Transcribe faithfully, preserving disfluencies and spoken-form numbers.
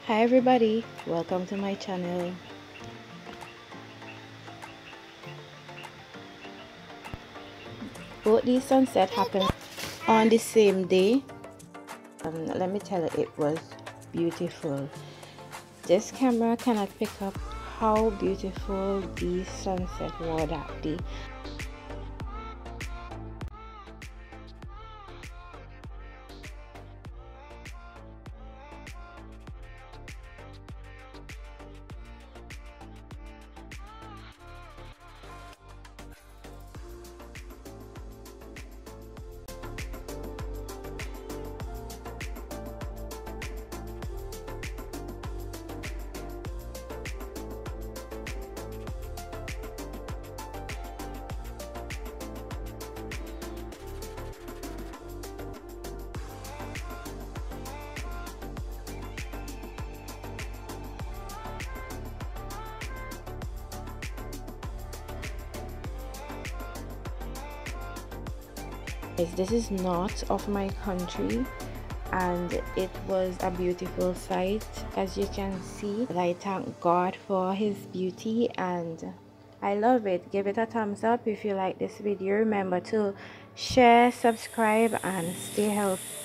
Hi everybody, welcome to my channel. Both these sunset happened on the same day. Um, let me tell you, it was beautiful. This camera cannot pick up how beautiful these sunset were that day. This is not of my country, and it was a beautiful sight, as you can see. I thank God for his beauty and I love it. Give it a thumbs up if you like this video. Remember to share, subscribe, and stay healthy.